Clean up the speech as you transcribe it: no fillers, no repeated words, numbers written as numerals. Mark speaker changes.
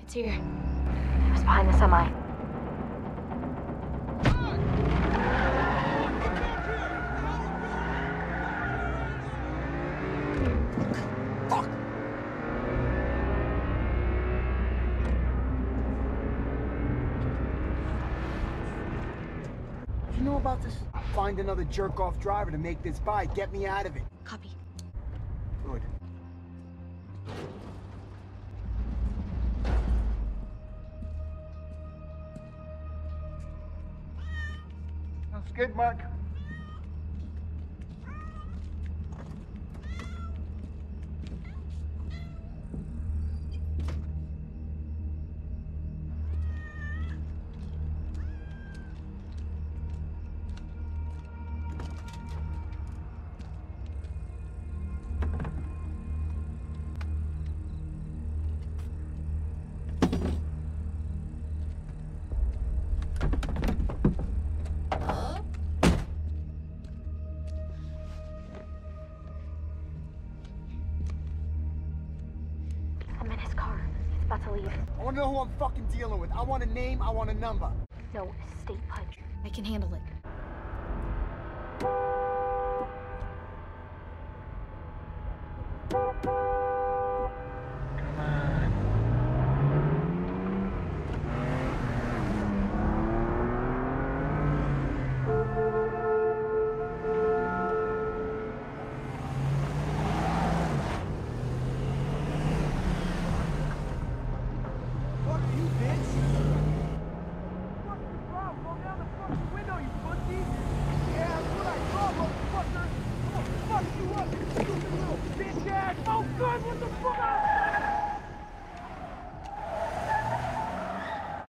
Speaker 1: It's here. It was behind the semi.
Speaker 2: Fuck! You know about this? Find another jerk-off driver to make this buy. Get me out of it.
Speaker 1: Copy.
Speaker 2: Good. That's good, Mark.
Speaker 1: I'm in his car. He's about to leave.
Speaker 2: I want to know who I'm fucking dealing with. I want a name, I want a number.
Speaker 1: No, stay put. I can handle it.
Speaker 2: Fuck you, bitch! What's the problem? Go down the fucking window, you pussy! Yeah, that's what I thought, motherfucker! I'm gonna fuck you up, you stupid little bitch ass! Oh, God, what the fuck?